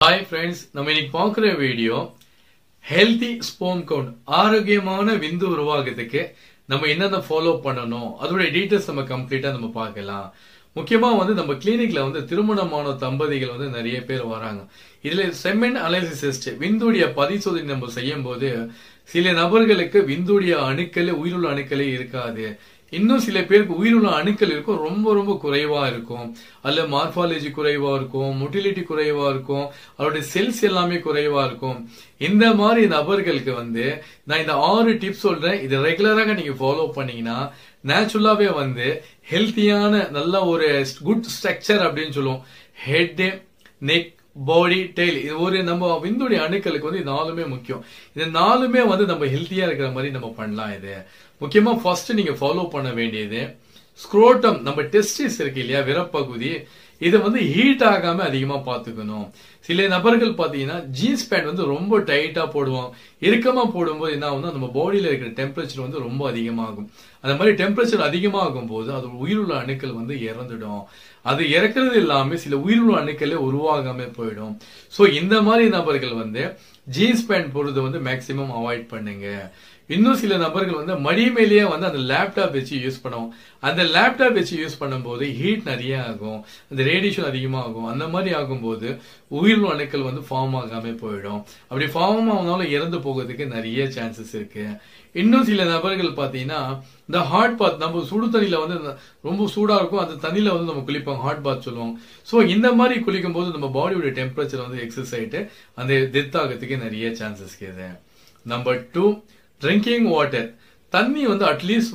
Hi friends, நம்ம இன்னைக்கு பார்க்குற வீடியோ healthy sperm count ஆரோக்கியமான விந்து உருவாகுறதுக்கு நம்ம என்னென்ன ஃபாலோ பண்ணணும் அதோட டீடைல்ஸ் நம்ம கம்ப்ளீட்டா நம்ம பார்க்கலாம். முக்கியமா நம்ம கிளினிக்ல திருமணமான தம்பதிகள் நிறைய பேர் வராங்க. இதுல செமன் அனாலிசிஸ் டெஸ்ட் விந்துடைய பரிசோதனை நம்ம செய்யும்போது சில நபர்களுக்கு விந்துடைய அணுக்களே உயிருள்ள அணுக்களே இருக்காது. இன்னும் சில பேருக்கு உயிருள்ள அணுக்கள் இருக்கும், ரொம்ப ரொம்ப குறைவா இருக்கும். அல்ல மார்பாலஜி குறைவா இருக்கும், மொட்டிலிட்டி குறைவா இருக்கும், அவருடைய செல்ஸ் எல்லாமே குறைவா இருக்கும். இந்த மாதிரி நபர்களுக்கு நான் இந்த 6 டிப்ஸ் சொல்றேன். இது ரெகுலராக நீங்க ஃபாலோ பண்ணீங்கன்னா நேச்சுரலாவே ஹெல்த்தியான நல்ல ஒரு குட் ஸ்ட்ரக்சர் அப்படின்னு சொல்லுவோம். ஹெட், நெக், பாடி, டெய்ல், இது ஒரு நம்ம விந்துடைய அணுக்களுக்கு இது 4மே முக்கியம். இது 4மே நம்ம ஹெல்த்தியா இருக்கிற மாதிரி நம்ம பண்ணலாம். இது முக்கியமா ஃபர்ஸ்ட் நீங்க ஃபாலோ பண்ண வேண்டியது ஸ்க்ரோட்டம், நம்ம டெஸ்டிஸ் இருக்கு இல்லையா, விரப்பகுதி, இதை ஹீட் ஆகாம அதிகமா பாத்துக்கணும். சில நபர்கள் பாத்தீங்கன்னா ஜீன்ஸ் பேண்ட் ரொம்ப டைட்டா போடுவோம். இறுக்கமா போடும்போது என்ன ஆகும்னா நம்ம பாடியில இருக்கிற டெம்பரேச்சர் ரொம்ப அதிகமாகும். அந்த மாதிரி டெம்பரேச்சர் அதிகமாகும் போது அது உயிருள்ள அணுக்கள் இறந்துடும். அது இறக்குறது இல்லாம சில உயிருள்ள அணுக்களே உருவாகாம போயிடும். சோ இந்த மாதிரி நபர்கள் ஜீன்ஸ் பேண்ட் போடுறது மேக்சிமம் அவாய்ட் பண்ணுங்க. இன்னும் சில நபர்கள் மடி மேலேயே அந்த லேப்டாப் வச்சு யூஸ் பண்ணுவோம். அந்த லேப்டாப் வச்சு யூஸ் பண்ணும்போது ஹீட் நிறைய ஆகும், அந்த ரேடியேஷன் அதிகமாகும். அந்த மாதிரி ஆகும்போது உயிருள்ள அணுக்கள் ஃபார்ம் ஆகாம போயிடும். அப்படி ஃபார்ம் ஆனாலும் இறந்து போகிறதுக்கு நிறைய சான்சஸ் இருக்கு. இன்னும் சில நபர்கள் பாத்தீங்கன்னா இந்த ஹாட் பாத், நம்ம சுடு தண்ணியில ரொம்ப சூடா இருக்கும், அந்த தண்ணியில நம்ம குளிப்போம், ஹாட் பாத் சொல்லுவோம். சோ இந்த மாதிரி குளிக்கும் போது நம்ம பாடியோட டெம்பரேச்சர் எக்ஸஸ் ஆயிட்டு அந்த டெத் ஆகிறதுக்கு நிறைய சான்சஸ் இருக்குது. Number 2, drinking water. தண்ணி அட்லீஸ்ட்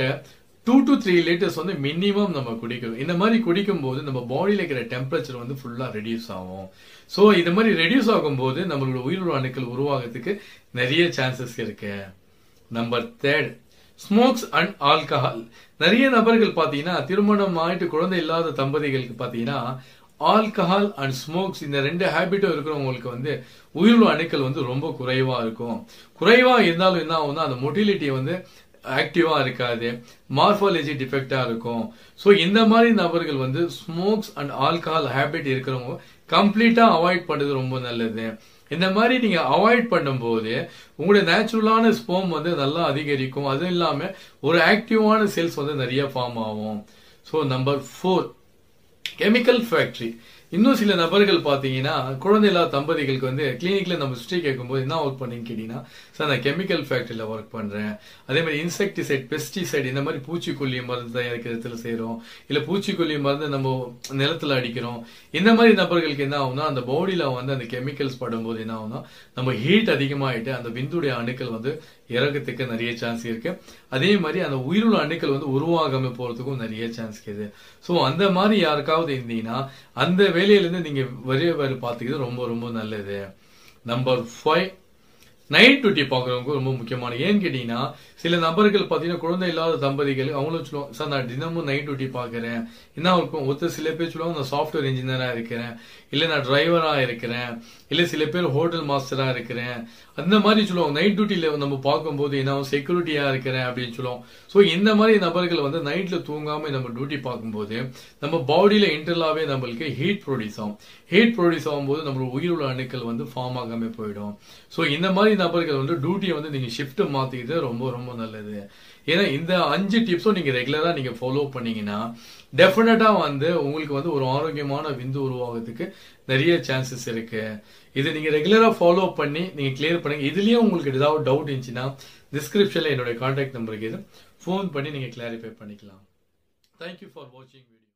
2 to 3 லிட்டர்ஸ் மினிமம் நம்ம குடிக்கணும். இந்த மாதிரி குடிக்கும் போது நம்ம பாடியில இருக்கிற டெம்பரேச்சர் ஃபுல்லா ரெடியூஸ் ஆகும். சோ இந்த மாதிரி ரெடியூஸ் ஆகும் போது நம்மளோட உயிருள்ள அணுக்கள் உருவாகிறதுக்கு நிறைய சான்சஸ் இருக்கு. Number 3, smokes and alcohol. நிறைய நபர்கள் பாத்தீங்கன்னா திருமணம் ஆயிட்டு குழந்தை இல்லாத தம்பதிகளுக்கு பாத்தீங்கன்னா ஆல்கஹால் அண்ட் ஸ்மோக்ஸ் இந்த 2 ஹேபிட்டும் இருக்கிறவங்களுக்கு உயிருள்ள அணுக்கள் ரொம்ப குறைவா இருக்கும். குறைவா இருந்தாலும் என்ன ஆகும்னா அந்த மொட்டிலிட்டி ஆக்டிவா இருக்காது, மார்பாலஜி டிஃபெக்டா இருக்கும். சோ இந்த மாதிரி நபர்கள் ஸ்மோக்ஸ் அண்ட் ஆல்கஹால் ஹேபிட் இருக்கிறவங்க கம்ப்ளீட்டா அவாய்ட் பண்றது ரொம்ப நல்லது. இந்த மாதிரி நீங்க அவாய்ட் பண்ணும்போது உங்களுடைய நேச்சுரலான ஸ்பெர்ம் நல்லா அதிகரிக்கும். அதுவும் இல்லாம ஒரு ஆக்டிவான செல்ஸ் நிறைய ஃபார்ம் ஆகும். So number 4, chemical factory. இன்னும் சில நபர்கள் பாத்தீங்கன்னா குழந்தை இல்லாத தம்பதிகளுக்கு கிளினிக்ல நம்ம ஹிஸ்டரி கேட்கும்போது என்ன ஒர்க் பண்ணீங்கன்னு கேட்டீங்கன்னா, சார் நான் கெமிக்கல் ஃபேக்டரியில ஒர்க் பண்றேன், அதே மாதிரி இன்செக்டிசைட், பெஸ்டிசைட், இந்த மாதிரி பூச்சிக்கொல்லி மருந்து தயாரிக்கிறதுல செய்யறோம், இல்ல பூச்சிக்கொல்லி மருந்து நம்ம நிலத்துல அடிக்கிறோம். இந்த மாதிரி நபர்களுக்கு என்ன ஆகும்னா அந்த பாடியில அந்த கெமிக்கல்ஸ் படும்போது என்ன ஆகும்னா நம்ம ஹீட் அதிகமாயிட்டு அந்த விந்துடைய அணுக்கள் இறக்கத்துக்கு நிறைய சான்ஸ் இருக்கு. அதே மாதிரி அந்த உயிருள்ள அணுக்கள் உருவாகாம போறதுக்கும் நிறைய சான்ஸ் இருக்குது. சோ அந்த மாதிரி யாருக்காவது இருந்தீங்கன்னா அந்த வேலையிலிருந்து நீங்க வெளியே பாத்துக்கிறது ரொம்ப ரொம்ப நல்லது. நம்பர் 5, நைட் டியூட்டி பாக்குறவங்க ரொம்ப முக்கியமான. ஏன்னு கேட்டீங்கன்னா சில நபர்கள் பாத்தீங்கன்னா குழந்தை இல்லாத தம்பதிகள் அவங்களும் சொல்லுவாங்க, சார் நான் தினமும் நைட் டியூட்டி பாக்குறேன், என்ன இருக்கும். சில பேர் சொல்லுவாங்க நான் சாஃப்ட்வேர் இன்ஜினியரா இருக்கிறேன், இல்ல நான் டிரைவரா இருக்கிறேன், இல்ல சில பேர் ஹோட்டல் மாஸ்டரா இருக்கிறேன், அந்த மாதிரி சொல்லுவாங்க. நைட் டியூட்டில நம்ம பார்க்கும்போது என்ன செக்யூரிட்டியா இருக்கிறேன் அப்படின்னு சொல்லுவோம். சோ இந்த மாதிரி நபர்கள் நைட்ல தூங்காம நம்ம டியூட்டி பார்க்கும்போது நம்ம பாடியில இன்டர்லாவே நம்மளுக்கு ஹீட் ப்ரொடியூஸ் ஆகும். ஹீட் ப்ரொடியூஸ் ஆகும்போது நம்மளோட உயிருள்ள அணுக்கள் ஃபார்ம் ஆகாம போயிடும். சோ இந்த மாதிரி நபர்கள் டியூட்டியை நீங்க ஷிஃப்ட் மாத்திக்கிட்டு ரொம்ப ரொம்ப நல்லது. ஏன்னா இந்த 5 டிப்ஸும் நீங்க ரெகுலரா நீங்க ஃபாலோ பண்ணீங்கன்னா டெஃபினட்டா உங்களுக்கு ஒரு ஆரோக்கியமான விந்து உருவாகிறதுக்கு நிறைய சான்சஸ் இருக்கு. இது நீங்க ரெகுலரா ஃபாலோ பண்ணி நீங்க கிளியர் பண்ணுங்க. இதுலயும் உங்களுக்கு ஏதாவது டவுட் இருந்துச்சுன்னா டிஸ்கிரிப்ஷன்ல என்னோட கான்டாக்ட் நம்பருக்கு ஃபோன் பண்ணி நீங்க கிளாரிஃபை பண்ணிக்கலாம். தேங்க்யூ ஃபார் வாட்சிங் வீடியோ.